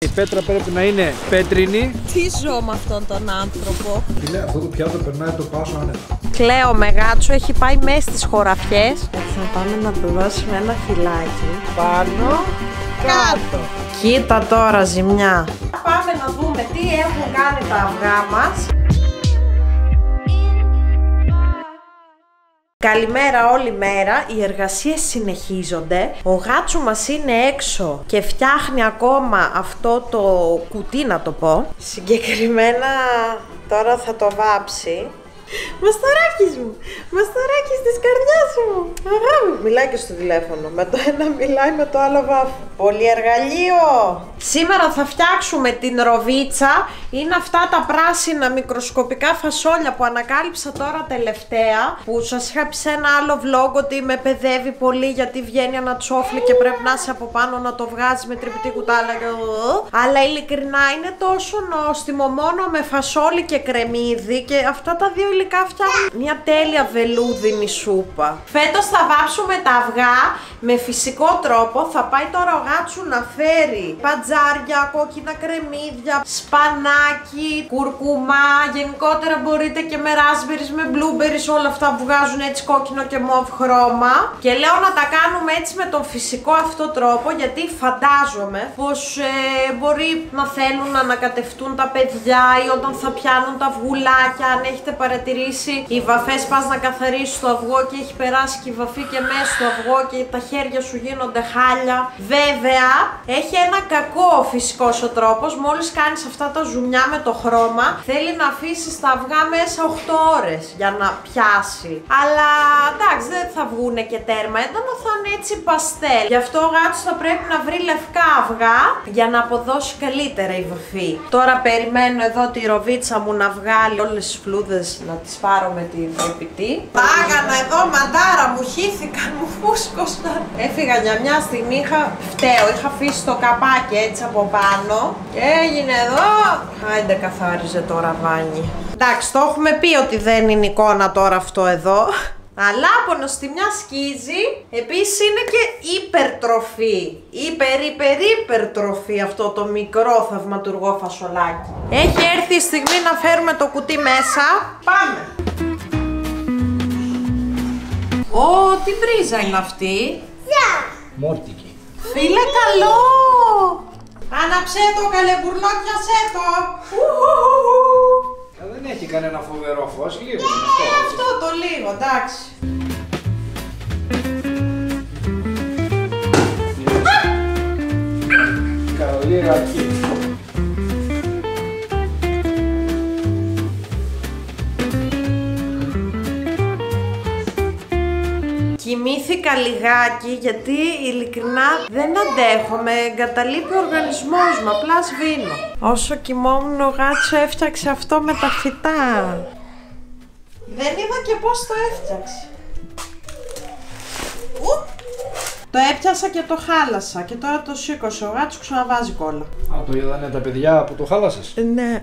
Η πέτρα πρέπει να είναι πέτρινη. Τι ζω με αυτόν τον άνθρωπο. Φίλε, αυτό το πιάτο περνάει το πάσο άνετα. Κλαίω με Γάτσο, έχει πάει μέσα στις χωραφιές. Έτσι θα πάμε να του δώσουμε ένα φυλάκι. Πάνω, κάτω. Κοίτα τώρα ζημιά. Πάμε να δούμε τι έχουν κάνει τα αυγά μας. Καλημέρα όλη μέρα, οι εργασίες συνεχίζονται. Ο Γάτσου μας είναι έξω και φτιάχνει ακόμα αυτό το κουτί, να το πω. Συγκεκριμένα τώρα θα το βάψει. Μαστοράκης μου, μαστοράκης της καρδιάς μου. Αγάπη μου, μιλάει και στο τηλέφωνο. Με το ένα μιλάει, με το άλλο βάφει. Πολυεργαλείο. Σήμερα θα φτιάξουμε την ροβίτσα. Είναι αυτά τα πράσινα μικροσκοπικά φασόλια που ανακάλυψα τώρα τελευταία. Που σας είχα πει σε ένα άλλο vlog ότι με παιδεύει πολύ γιατί βγαίνει ένα τσόφλι και πρέπει να είσαι από πάνω να το βγάζει με τρυπητή κουτάλα. Αλλά ειλικρινά είναι τόσο νόστιμο, μόνο με φασόλι και κρεμμύδι, και αυτά τα δύο υλικά φτιάχνουν μια τέλεια βελούδινη σούπα. Φέτος θα βάψουμε τα αυγά με φυσικό τρόπο. Θα πάει τώρα ο Γάτσου να φέρει παντζάρια, κόκκινα κρεμμύδια, σπανάκι, κουρκουμά. Γενικότερα μπορείτε και με raspberries, με blueberries, όλα αυτά που βγάζουν έτσι κόκκινο και μοβ χρώμα. Και λέω να τα κάνουμε έτσι με τον φυσικό αυτό τρόπο, γιατί φαντάζομαι πως μπορεί να θέλουν να ανακατευτούν τα παιδιά ή όταν θα πιάνουν τα αυγουλάκια. Αν έχετε παρατηρήσει, οι βαφές πας να καθαρίσεις το αυγό και έχει περάσει και η βαφή και μέσα στο αυγό και τα χέρια σου γίνονται χάλια. Βέβαια, έχει ένα κακό φυσικός ο τρόπος. Μόλις κάνεις αυτά τα ζουμιά με το χρώμα, θέλει να αφήσεις τα αυγά μέσα 8 ώρες για να πιάσει. Αλλά εντάξει, δεν θα βγούνε και τέρμα έντονα, θα είναι έτσι παστέλ. Γι' αυτό ο Γάτσος θα πρέπει να βρει λευκά αυγά για να αποδώσει καλύτερα η βαφή. Τώρα περιμένω εδώ τη ροβίτσα μου να βγάλει όλες τις φλούδες, να τις πάρω με την τρυπητή. Πάγανα εδώ, μαντάρα μου, χύθηκαν, μου φούσκωσαν. Έφυγα για μια στιγμή, είχα αφήσει το καπάκι έτσι από πάνω και έγινε εδώ. Άιντε καθάριζε το ραβάνι. Εντάξει, το έχουμε πει ότι δεν είναι εικόνα τώρα αυτό εδώ. Αλλά από νοστιμιά σκίζει. Επίσης είναι και υπερτροφή. Υπερτροφή αυτό το μικρό θαυματουργό φασολάκι. Έχει έρθει η στιγμή να φέρουμε το κουτί μέσα. Πάμε! Ω, τι μπρίζα είναι αυτή. Μόρτικη. Φίλε, καλό! Άναψέ το, καλεμπουρλό, πιασέ το! Δεν έχει κανένα φοβερό φως, λίγο. Αυτό το λίγο, εντάξει. Καλή αρχή. Κοιμήθηκα λιγάκι γιατί ειλικρινά δεν αντέχω, με εγκαταλείπει ο οργανισμός μου, απλά σβήνω. Όσο κοιμόμουν ο Γάτσο έφτιαξε αυτό με τα φυτά. Δεν είδα και πώς το έφτιαξε. Το έπιασα και το χάλασα και τώρα το σήκωσε ο Γάτσο, ξαναβάζει κόλλα. Α, το είδανε τα παιδιά που το χάλασες. Ναι.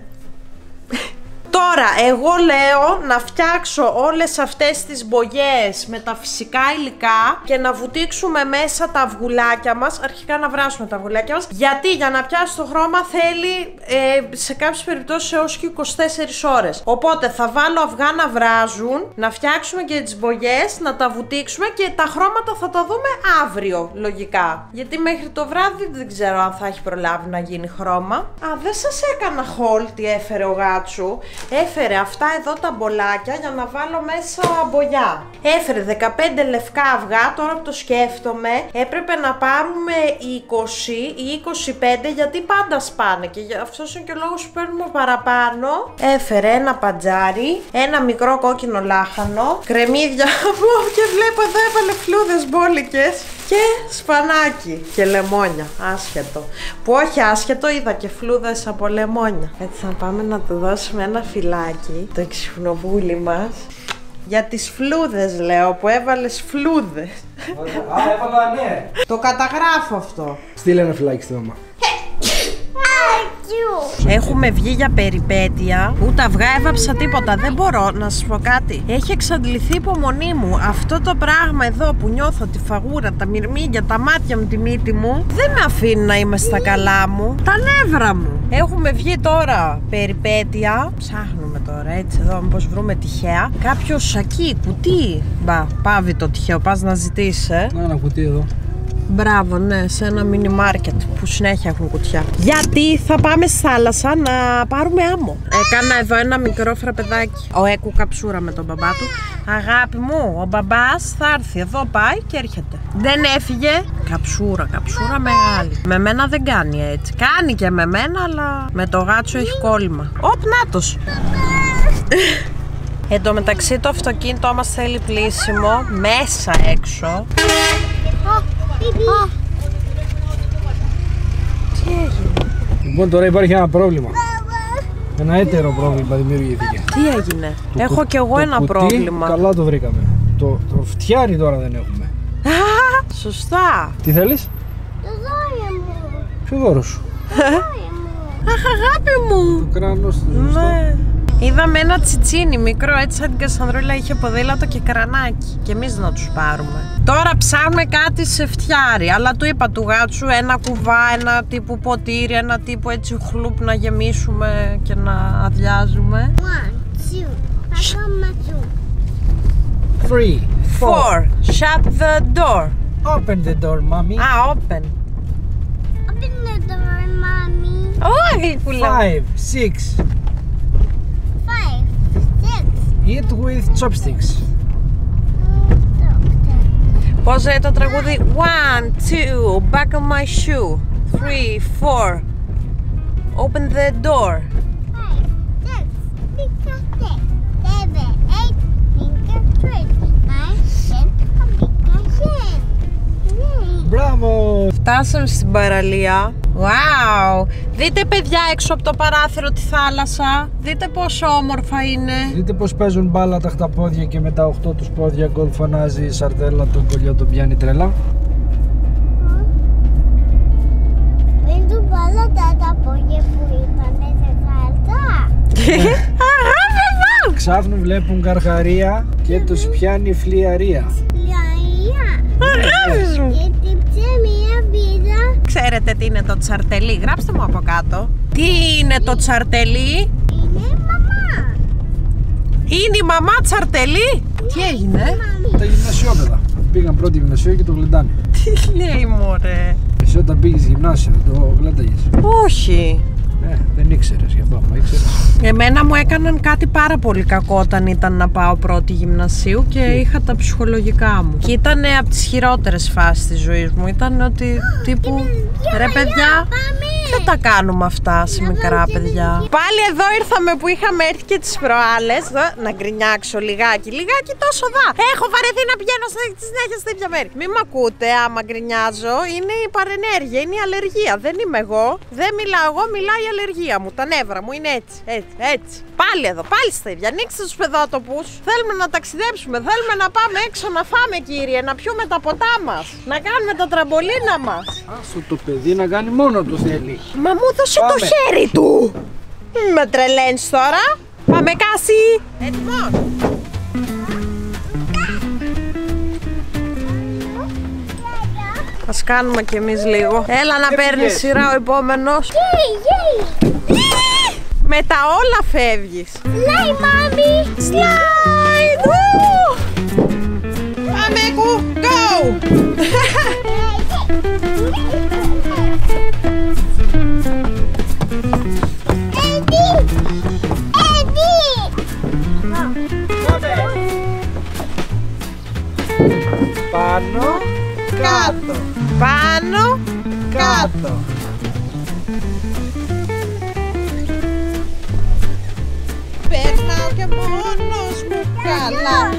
Τώρα, εγώ λέω να φτιάξω όλες αυτές τις μπογιές με τα φυσικά υλικά και να βουτήξουμε μέσα τα αυγουλάκια μας. Αρχικά να βράσουμε τα αυγουλάκια μας. Γιατί για να πιάσει το χρώμα θέλει σε κάποιες περιπτώσεις έως και 24 ώρες. Οπότε θα βάλω αυγά να βράζουν, να φτιάξουμε και τις μπογιές, να τα βουτήξουμε και τα χρώματα θα τα δούμε αύριο, λογικά. Γιατί μέχρι το βράδυ δεν ξέρω αν θα έχει προλάβει να γίνει χρώμα. Α, δεν σας έκανα haul τι έφερε ο Γάτσου. Έφερε αυτά εδώ τα μπολάκια για να βάλω μέσα μπογιά. Έφερε 15 λευκά αυγά, τώρα που το σκέφτομαι έπρεπε να πάρουμε 20 ή 25 γιατί πάντα σπάνε και αυτός είναι και ο λόγος που παίρνουμε παραπάνω. Έφερε ένα παντζάρι, ένα μικρό κόκκινο λάχανο, κρεμμύδια και βλέπω εδώ έβαλε φλούδες μπόλικες και σπανάκι και λεμόνια, άσχετο. Που όχι άσχετο, είδα και φλούδες από λεμόνια. Έτσι να πάμε να του δώσουμε ένα φυλάκι, το ξυπνοβούλι μας. Για τις φλούδες λέω, που έβαλες φλούδες. Α, έβαλα ναι. Το καταγράφω αυτό. Στείλε ένα φυλάκι στη μαμά. Έχουμε βγει για περιπέτεια. Ούτε αυγά έβαψα τίποτα. Δεν μπορώ να σας πω κάτι. Έχει εξαντληθεί η υπομονή μου. Αυτό το πράγμα εδώ που νιώθω, τη φαγούρα, τα μυρμήγκια, τα μάτια μου, τη μύτη μου, δεν με αφήνει να είμαι στα καλά μου. Τα νεύρα μου. Έχουμε βγει τώρα περιπέτεια. Ψάχνουμε τώρα έτσι εδώ, μήπως βρούμε τυχαία κάποιο σακί, κουτί. Μπα, πάβει το τυχαίο. Πας να ζητήσεις, Ένα κουτί εδώ. Μπράβο, ναι, σε ένα μίνι μάρκετ που συνέχεια έχουν κουτιά. Γιατί θα πάμε στη θάλασσα να πάρουμε άμμο. Έκανα εδώ ένα μικρό φραπεδάκι. Ο Έκου καψούρα με τον μπαμπά του. Αγάπη μου, ο μπαμπάς θα έρθει. Εδώ πάει και έρχεται. Δεν έφυγε. Καψούρα μεγάλη. Με μένα δεν κάνει έτσι. Κάνει και με μένα, αλλά με το γάτσο έχει κόλλημα. Οπ, νάτος. Εν τω μεταξύ το αυτοκίνητό μας θέλει πλύσιμο. Μέσα έξω. Τι έγινε? Λοιπόν, τώρα υπάρχει ένα πρόβλημα. Ένα έτερο πρόβλημα δημιουργήθηκε. Τι έγινε? Έχω κι εγώ ένα πρόβλημα. Καλά το βρήκαμε. Το φτιάρι τώρα δεν έχουμε. Σωστά. Τι θέλεις? Το δώρο μου. Ποιο δώρο σου? Αχ, αγάπη μου. Το κράνος του. Ναι. Είδαμε ένα τσιτσίνι μικρό έτσι σαν την Κασανδρούλα, είχε ποδήλατο και κρανάκι. Και εμείς να τους πάρουμε. Τώρα ψάχνουμε κάτι σε φτιάρι. Αλλά του είπα του γάτσου ένα κουβά, ένα τύπου ποτήρι, ένα τύπου έτσι χλουπ να γεμίσουμε και να αδειάζουμε. 1, 2. Ακόμα 2. 3, 4. Shut the door. Open the door, mommy. Open. Open the door, mommy. Ω, γλυκούλα. 5, 6. 5, 6. Eat with chopsticks. Πώς λέει το τραγούδι? 1, 2, back on my shoe. 3, 4. Open the door. 5, 6. Pick a 6. 7, 8. Pick a 3. 9, 10. Pick a 10. Μπράβο! Φτάσαμε στην παραλία. Wow! Δείτε παιδιά έξω από το παράθυρο τη θάλασσα. Δείτε πόσο όμορφα είναι. Δείτε πως παίζουν μπάλα τα χταπόδια και με τα 8 τους πόδια γκολ φωνάζει η σαρτέλα, τον κολλιό τον πιάνει τρέλα. Δεν του βάλω τα πόδια που ήταν σε θάλασσα. Αγάπη μου! Ξάφνου βλέπουν καρχαρία και τους πιάνει φλιαρία. Λιαία. Αγάπη μου! Και τύψε μία πίδα. Ξέρετε τι είναι το τσαρτελί? Γράψτε μου από κάτω. Τι είναι το τσαρτελί? Είναι μαμά. Είναι η μαμά τσαρτελί? Τι έγινε? Τα γυμνασιόπαιδα. Πήγαν πρώτη γυμνασιό και το γλεντάνε. Τι λέει μωρέ? Εσύ όταν πήγες γυμνάσιο το γλένταγες? Όχι. Δεν ήξερες γι' αυτό, μα ήξερες. Εμένα μου έκαναν κάτι πάρα πολύ κακό όταν ήταν να πάω πρώτη γυμνασίου και είχα τα ψυχολογικά μου. Και ήταν από τις χειρότερες φάσεις της ζωής μου. Ήταν ότι τύπου ρε παιδιά, δεν τα κάνουμε αυτά σε μικρά παιδιά. Πάλι εδώ ήρθαμε που είχαμε έρθει και τις προάλλες. Να γκρινιάξω λιγάκι τόσο δα. Έχω βαρεθεί να πηγαίνω συνέχεια στα ίδια μέρη. Μην μ' ακούτε άμα γκρινιάζω. Είναι η παρενέργεια, είναι η αλλεργία. Δεν είμαι εγώ. Δεν μιλάω εγώ, μιλάει η αλλεργία μου. Τα νεύρα μου είναι έτσι. Πάλι εδώ, πάλι στα ίδια. Ανοίξτε τους παιδότοπους. Θέλουμε να ταξιδέψουμε. Θέλουμε να πάμε έξω να φάμε, κύριε. Να πιούμε τα ποτά μας. Να κάνουμε τα τραμπολίνα μας. Άσο το παιδί να κάνει μόνο του θέλει. Μα μου έδωσε το χέρι του. Με τρελαίνεις τώρα. Πάμε Κάση. Έτοιμος? Ας κάνουμε κι εμείς λίγο. Έλα να παίρνει σειρά ο επόμενος. Με τα όλα φεύγεις. Slide, mommy. Slide! Πάμε Κου, go! Πάνω, κάτω. Πάνω, Κάτω. περνάω και μόνος μου καλά.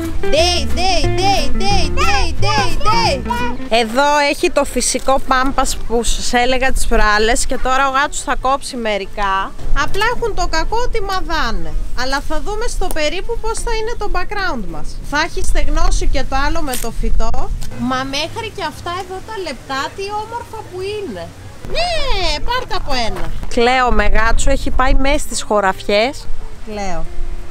Εδώ έχει το φυσικό πάμπας που σας έλεγα τις προάλλες και τώρα ο γάτσος θα κόψει μερικά. Απλά έχουν το κακό ότι μαδάνε. Αλλά θα δούμε στο περίπου πώς θα είναι το background μας. Θα έχει στεγνώσει και το άλλο με το φυτό. Μα μέχρι και αυτά εδώ τα λεπτά τι όμορφα που είναι. Ναι, πάρτε από ένα. Κλαίω με γάτσο, έχει πάει μέσα στις χωραφιές. Κλαίω.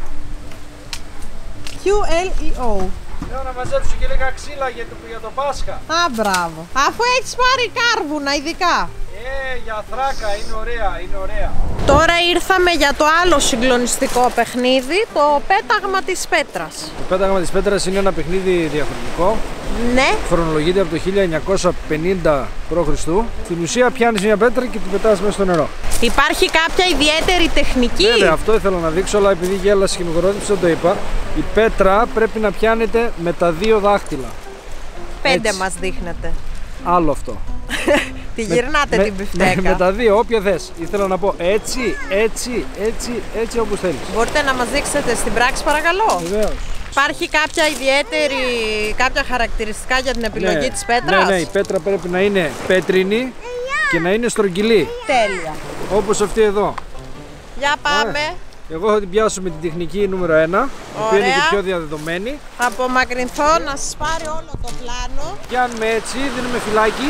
QLEO. Λέω να μαζέψω και λίγα ξύλα για το Πάσχα. Α, μπράβο. Αφού έχεις πάρει κάρβουνα ειδικά. Για θράκα, είναι ωραία, είναι ωραία. Τώρα ήρθαμε για το άλλο συγκλονιστικό παιχνίδι, το πέταγμα της πέτρας. Το πέταγμα της πέτρας είναι ένα παιχνίδι διαφορετικό. Ναι. Χρονολογείται από το 1950 π.Χ. Στην ουσία πιάνεις μια πέτρα και την πετάς μέσα στο νερό. Υπάρχει κάποια ιδιαίτερη τεχνική? Βέβαια, αυτό ήθελα να δείξω, αλλά επειδή γέλασε και με κορόιδεψε, δεν το είπα. Η πέτρα πρέπει να πιάνεται με τα δύο δάχτυλα. 5 Έτσι. μας δείχνετε. Άλλο αυτό. Τη γυρνάτε την πιφτέκα. Με τα δύο, όποια θες. Ήθελα να πω έτσι, έτσι, έτσι, έτσι όπως θέλεις. Μπορείτε να μας δείξετε στην πράξη, παρακαλώ? Βεβαίως. Υπάρχει κάποια χαρακτηριστικά για την επιλογή της πέτρας? Ναι, η πέτρα πρέπει να είναι πέτρινη και να είναι στρογγυλή. Τέλεια. Όπως αυτή εδώ. Για πάμε. Εγώ θα την πιάσω με την τεχνική νούμερο 1, η οποία είναι και πιο διαδεδομένη. Θα απομακρυνθώ να σας πάρει όλο το πλάνο. Πιάνουμε έτσι, δίνουμε φυλάκι.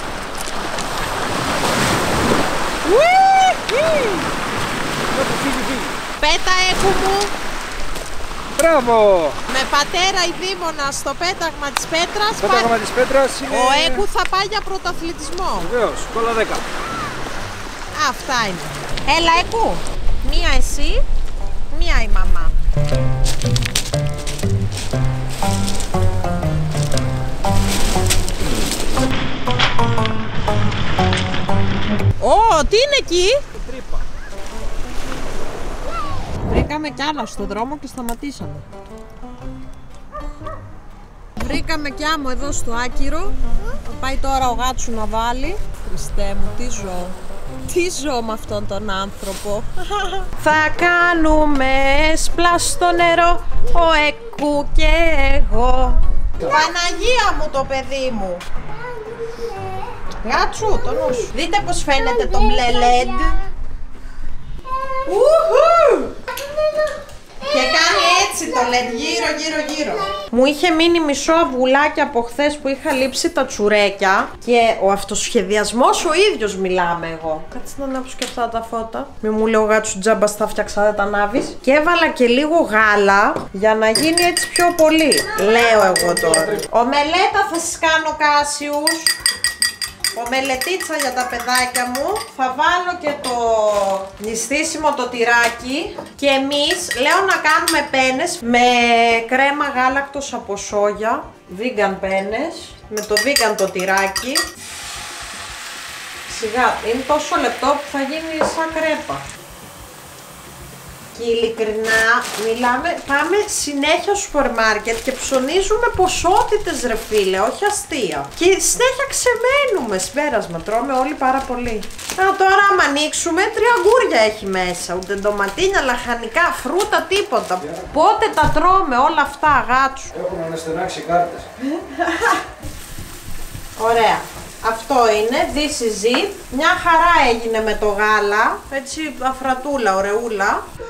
Φύγει. Πέτα έκου μου. Μπράβο! Με πατέρα ειδήμονα στο πέταγμα της πέτρας. Το πέταγμα της πέτρας είναι... Ο Έκου θα πάει για πρωταθλητισμό. Βεβαίως, κόλλα 10. Αυτά είναι. Έλα Έκου. Μία εσύ, μία η μαμά. Ω, τι είναι εκεί? Τρύπα. Βρήκαμε κι άλλα στο δρόμο και σταματήσαμε. Βρήκαμε κι άμμο εδώ στο άκυρο. Θα πάει τώρα ο Γάτσου να βάλει. Χριστέ μου, τι ζω. Τι ζω με αυτόν τον άνθρωπο. Θα κάνουμε σπλά στο νερό, ο Έκου και εγώ. Παναγία μου το παιδί μου. Γάτσου, το νου σου. Δείτε πως φαίνεται το μπλε LED. Και κάνει έτσι το LED γύρω. Μου είχε μείνει μισό αυγουλάκι από χθες που είχα λείψει τα τσουρέκια. Και ο αυτοσχεδιασμός ο ίδιος μιλάμε εγώ. Κάτσε να ανάψω και αυτά τα φώτα. Μη μου λέει ο Γάτσου τζάμπα στα φτιάξα, δεν τα ανάβεις. Και έβαλα και λίγο γάλα για να γίνει έτσι πιο πολύ. Λέω εγώ τώρα. Ομελέτα θα σας κάνω, Κάσιους. Ομελετίτσα για τα παιδάκια μου. Θα βάλω και το νηστίσιμο το τυράκι. Και εμείς λέω να κάνουμε πένες με κρέμα γάλακτος από σόγια. Vegan πένες. Με το vegan το τυράκι. Σιγά, είναι τόσο λεπτό που θα γίνει σαν κρέπα. Και ειλικρινά πάμε συνέχεια στο σούπερ μάρκετ και ψωνίζουμε ποσότητες ρε φίλε, όχι αστεία. Και συνέχεια ξεμένουμε, συμπέρασμα, τρώμε όλοι πάρα πολύ. Τώρα άμα ανοίξουμε, 3 αγκούρια έχει μέσα, ούτε ντοματίνια, λαχανικά, φρούτα, τίποτα. Πότε τα τρώμε όλα αυτά, Γάτσου? Έχουμε αναστενάξει κάρτες. Ωραία. Αυτό είναι, this is it. Μια χαρά έγινε με το γάλα, έτσι αφρατούλα, ωραιούλα.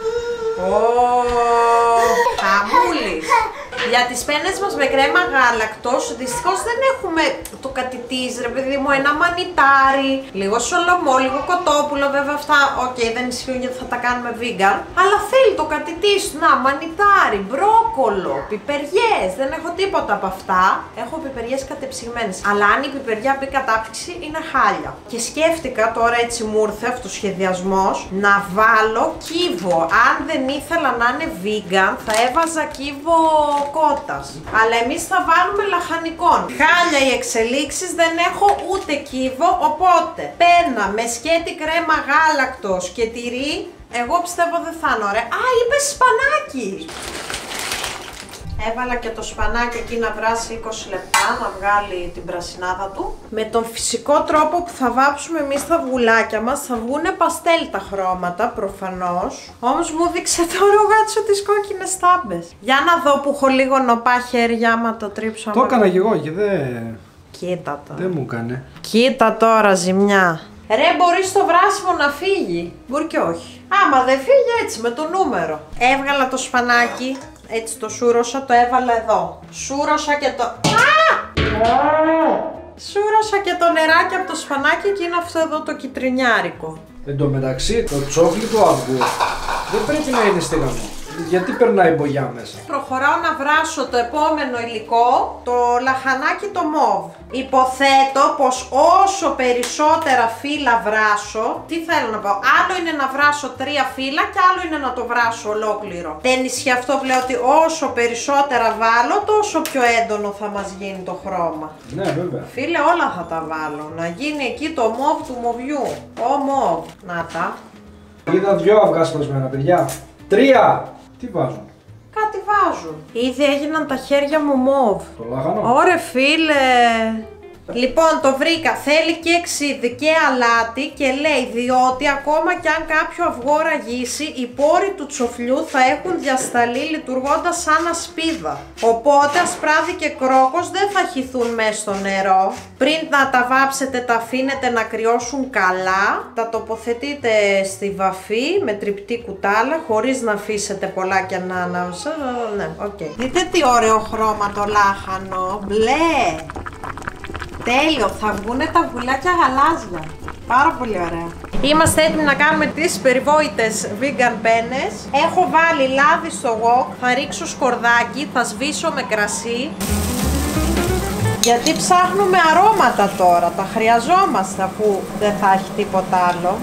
Χαμούλης. Για τις πένες μας με κρέμα γάλακτος, δυστυχώς δεν έχουμε το κατητής, ρε παιδί μου, ένα μανιτάρι, λίγο σολομό, λίγο κοτόπουλο, βέβαια αυτά, δεν ισχύουν γιατί θα τα κάνουμε vegan. Αλλά θέλει το κατητής του, να, μανιτάρι, μπρόκολο, πιπεριές, δεν έχω τίποτα από αυτά. Έχω πιπεριές κατεψυγμένες, αλλά αν η πιπεριά μπει κατάπτυξη είναι χάλια. Και σκέφτηκα τώρα, έτσι μου ήρθε αυτοσχεδιασμός, να βάλω κύβο. Αν δεν ήθελα να είναι vegan, θα έβαζα κύβο κότας. Αλλά εμείς θα βάλουμε λαχανικών. Χάλια οι εξελίξεις, δεν έχω ούτε κύβο, οπότε πένα με σκέτη κρέμα γάλακτος και τυρί, εγώ πιστεύω δεν θα είναι ωραία. Α, είπες σπανάκι! Έβαλα και το σπανάκι εκεί να βράσει 20 λεπτά, να βγάλει την πρασινάδα του. Με τον φυσικό τρόπο που θα βάψουμε εμείς τα αυγουλάκια μας, θα βγουνε παστέλ τα χρώματα, προφανώς. Όμως μου δείξε τώρα ο Γάτσο τις κόκκινες τάμπες. Για να δω που έχω λίγο νοπά χέρια, άμα το τρίψω. Το έκανα κι εγώ και δεν... Κοίτα τώρα. Δεν μου έκανε. Κοίτα τώρα, ζημιά. Ρε, μπορεί στο βράσιμο να φύγει. Μπορεί και όχι. Άμα δεν φύγει, έτσι με το νούμερο. Έβγαλα το σπανάκι. Έτσι το σούρωσα, το έβαλα εδώ. Σούρωσα και το... Σούρωσα και το νεράκι από το σπανάκι και είναι αυτό εδώ το κιτρινιάρικο. Εν τω μεταξύ, το τσόκλι του αυγού δεν πρέπει να είναι στεγανό. Γιατί περνάει μπογιά μέσα. Προχωράω να βράσω το επόμενο υλικό, το λαχανάκι το μοβ. Υποθέτω πως όσο περισσότερα φύλλα βράσω, τι θέλω να πω, άλλο είναι να βράσω 3 φύλλα και άλλο είναι να το βράσω ολόκληρο. Δεν ισχύει αυτό που λέω ότι όσο περισσότερα βάλω, τόσο πιο έντονο θα μας γίνει το χρώμα. Ναι, βέβαια. Φίλε, όλα θα τα βάλω, να γίνει εκεί το μοβ του μοβιού. Ο μοβ, να τα. Είδα 2 αυγά σπασμένα, παιδιά. 3! Τι βάζουν? Κάτι βάζουν. Ήδη έγιναν τα χέρια μου μοβ. Το λάχανο. Ωρε φίλε. Λοιπόν, το βρήκα. Θέλει και ξύδι και αλάτι και λέει διότι ακόμα κι αν κάποιο αυγό ραγίσει, οι πόροι του τσοφλιού θα έχουν διασταλεί λειτουργώντας σαν ασπίδα. Οπότε ασπράδι και κρόκος δεν θα χυθούν μέσα στο νερό. Πριν να τα βάψετε, τα αφήνετε να κρυώσουν καλά. Τα τοποθετείτε στη βαφή με τριπτή κουτάλα, χωρίς να αφήσετε πολλά και να ναι, okay. Δείτε τι ωραίο χρώμα το λάχανο. Μπλε. Τέλειο, θα βγουνε τα βουλάκια γαλάζια. Πάρα πολύ ωραία. Είμαστε έτοιμοι να κάνουμε τις περιβόητες vegan πένες. Έχω βάλει λάδι στο wok, θα ρίξω σκορδάκι, θα σβήσω με κρασί. Γιατί ψάχνουμε αρώματα τώρα, τα χρειαζόμαστε αφού δεν θα έχει τίποτα άλλο.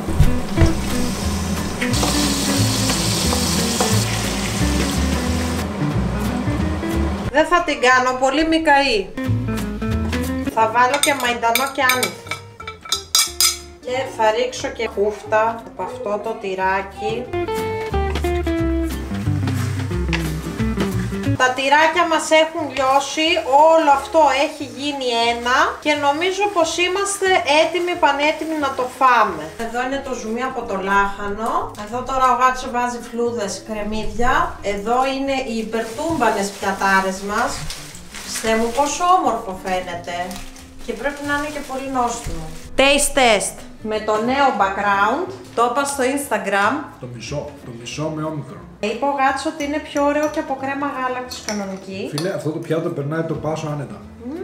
Δεν θα την κάνω, πολύ μη καεί. Θα βάλω και μαϊντανό και άνηθο. Και θα ρίξω και χούφτα από αυτό το τυράκι. Τα τυράκια μας έχουν λιώσει, όλο αυτό έχει γίνει ένα και νομίζω πως είμαστε έτοιμοι, πανέτοιμοι να το φάμε. Εδώ είναι το ζουμί από το λάχανο. Εδώ τώρα ο Γάτσο βάζει φλούδες, κρεμμύδια. Εδώ είναι οι υπερτούμπανες πιατάρες μας. Χριστέ μου, πόσο όμορφο φαίνεται. Και πρέπει να είναι και πολύ νόστιμο. Taste test με το νέο background. Το είπα στο Instagram. Το μισό με όμικρον. Είπε ο Γάτσο ότι είναι πιο ωραίο και από κρέμα γάλακτος κανονική. Φίλε, αυτό το πιάτο περνάει το πάσο άνετα.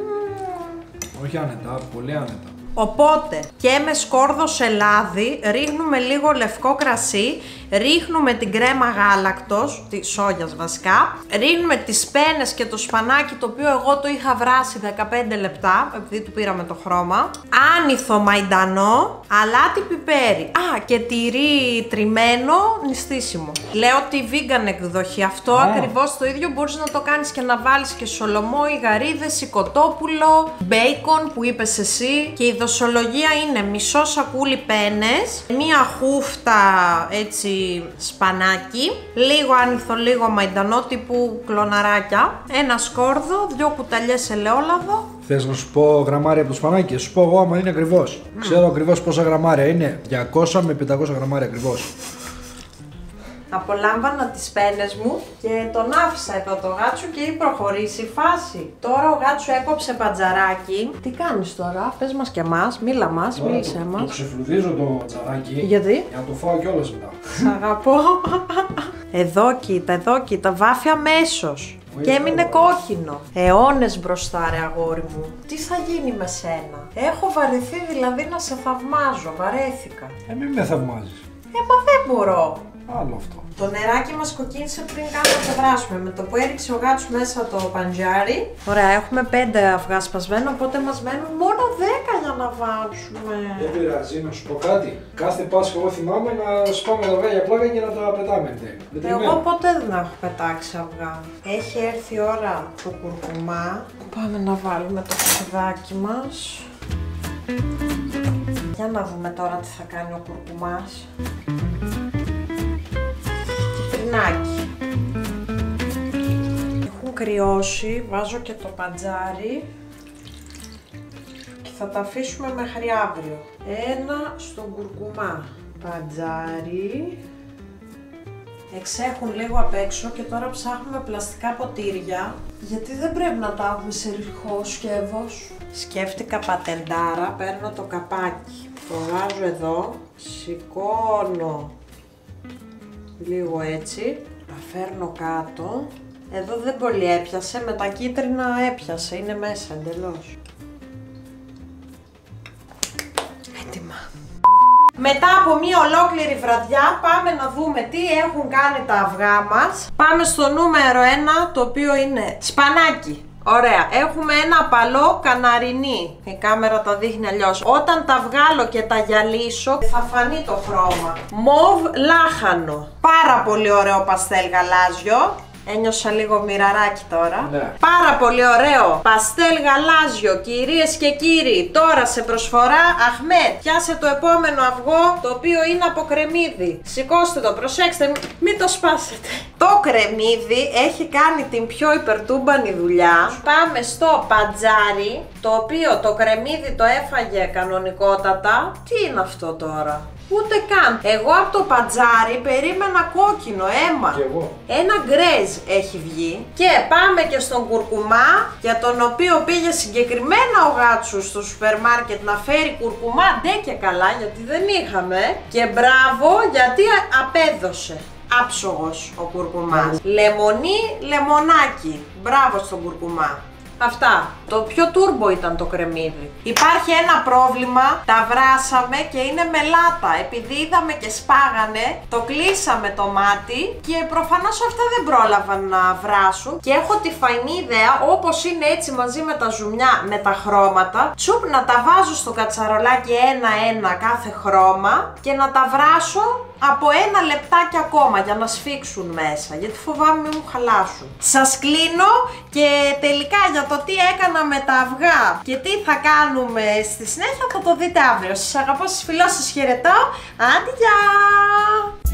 Όχι άνετα, πολύ άνετα. Οπότε και με σκόρδο σε λάδι ρίχνουμε λίγο λευκό κρασί, ρίχνουμε την κρέμα γάλακτος, τη σόγιας βασικά, ρίχνουμε τις πένες και το σπανάκι το οποίο εγώ το είχα βράσει 15 λεπτά επειδή του πήραμε το χρώμα, άνηθο μαϊντανό, αλάτι πιπέρι, και τυρί τριμμένο νηστίσιμο. Λέω τη vegan εκδοχή, αυτό ακριβώς το ίδιο μπορείς να το κάνεις και να βάλεις και σολομό ή γαρίδες ή κοτόπουλο, μπέικον που είπες εσύ και η δοσολογία είναι μισό σακούλι πένες, μία χούφτα έτσι σπανάκι, λίγο άνηθο, λίγο μαϊντανό τύπου κλωναράκια, ένα σκόρδο, 2 κουταλιές ελαιόλαδο. Θες να σου πω γραμμάρια από το σπανάκι? Σου πω εγώ άμα είναι ακριβώς. Ξέρω ακριβώς πόσα γραμμάρια είναι. 200 με 500 γραμμάρια ακριβώς. Απολάμβανα τις πένες μου και τον άφησα εδώ το Γάτσου και έχει προχωρήσει η φάση. Τώρα ο Γάτσου έκοψε μπατζαράκι. Τι κάνεις τώρα, πες μας και εμάς, μίλα μας, μίλησέ μας. Το ξεφλουδίζω το μπατζαράκι. Γιατί? Για να το φάω κιόλας μετά. Σ' αγαπώ. Εδώ κοίτα, βάφει αμέσως. Και έμεινε κόκκινο. Αιώνες μπροστά ρε αγόρι μου. Τι θα γίνει με σένα? Έχω βαρεθεί δηλαδή να σε θαυμάζω, βαρέθηκα. Μην με θαυμάζεις. Μα δεν μπορώ. Άλλο αυτό. Το νεράκι μας κοκκίνησε πριν καν να το βράσουμε. Με το που έριξε ο Γάτσου μέσα το παντζάρι. Ωραία, έχουμε 5 αυγά σπασμένα, οπότε μας μένουν μόνο 10 για να βάψουμε. Δεν πειράζει, να σου πω κάτι. Κάθε Πάσχα εγώ θυμάμαι να σπάμε τα αυγά για πλάκα και να τα πετάμε. Εγώ ποτέ δεν έχω πετάξει αυγά. Έχει έρθει η ώρα του κουρκουμά. Πάμε να βάλουμε το ξεδάκι μας. Για να δούμε τώρα τι θα κάνει ο κουρκουμάς. Έχουν κρυώσει, βάζω και το παντζάρι και θα τα αφήσουμε μέχρι αύριο. Ένα στον κουρκουμά, παντζάρι, εξέχουν λίγο απ' έξω και τώρα ψάχνουμε πλαστικά ποτήρια γιατί δεν πρέπει να τα έχουμε σε ρηχό σκεύος. Σκέφτηκα πατεντάρα, παίρνω το καπάκι, το βάζω εδώ, σηκώνω λίγο έτσι, τα φέρνω κάτω. Εδώ δεν πολύ έπιασε, με τα κίτρινα έπιασε, είναι μέσα εντελώς. Μετά από μία ολόκληρη βραδιά πάμε να δούμε τι έχουν κάνει τα αυγά μας. Πάμε στο νούμερο 1, το οποίο είναι σπανάκι. Ωραία, έχουμε ένα απαλό καναρινί. Η κάμερα τα δείχνει αλλιώς. Όταν τα βγάλω και τα γυαλίσω θα φανεί το χρώμα. Μοβ λάχανο. Πάρα πολύ ωραίο παστέλ γαλάζιο. Ένιωσα λίγο μοιραράκι τώρα. Ναι. Πάρα πολύ ωραίο παστέλ γαλάζιο, κυρίες και κύριοι. Τώρα σε προσφορά, Αχμέτ, πιάσε το επόμενο αυγό, το οποίο είναι από κρεμμύδι. Σηκώστε το, προσέξτε, μην το σπάσετε. Το κρεμμύδι έχει κάνει την πιο υπερτούμπανη δουλειά. Πάμε στο πατζάρι, το οποίο το κρεμμύδι το έφαγε κανονικότατα. Τι είναι αυτό τώρα? Ούτε καν. Εγώ από το πατζάρι περίμενα κόκκινο αίμα. Και εγώ. Ένα γκρέζ έχει βγει. Και πάμε και στον κουρκουμά, για τον οποίο πήγε συγκεκριμένα ο Γάτσου στο σούπερ μάρκετ να φέρει κουρκουμά. Ντε και καλά, γιατί δεν είχαμε. Και μπράβο, γιατί απέδωσε. Άψογος ο κουρκουμάς. Λεμονί, λεμονάκι. Μπράβο στον κουρκουμά. Αυτά. Το πιο τούρμπο ήταν το κρεμμύδι. Υπάρχει ένα πρόβλημα, τα βράσαμε και είναι μελάτα. Επειδή είδαμε και σπάγανε, το κλείσαμε το μάτι και προφανώς αυτά δεν πρόλαβαν να βράσουν. Και έχω τη φαϊνή ιδέα, όπως είναι έτσι μαζί με τα ζουμιά, με τα χρώματα, τσουπ να τα βάζω στο κατσαρολάκι ένα-ένα κάθε χρώμα και να τα βράσω από 1 λεπτάκι ακόμα για να σφίξουν μέσα, γιατί φοβάμαι μην μου χαλάσουν. Σας κλείνω και τελικά για το τι έκανα με τα αυγά και τι θα κάνουμε στη συνέχεια θα το δείτε αύριο. Σας αγαπώ, σας φιλώ, σας χαιρετώ. Άντε, γεια!